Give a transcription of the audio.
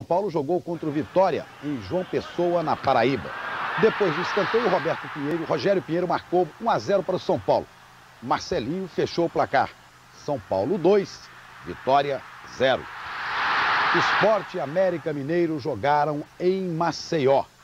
Paulo jogou contra o Vitória, em João Pessoa, na Paraíba. Depois do escanteio, Rogério Pinheiro marcou 1-0 para o São Paulo. Marcelinho fechou o placar. São Paulo 2, Vitória 0. Sport e América Mineiro jogaram em Maceió.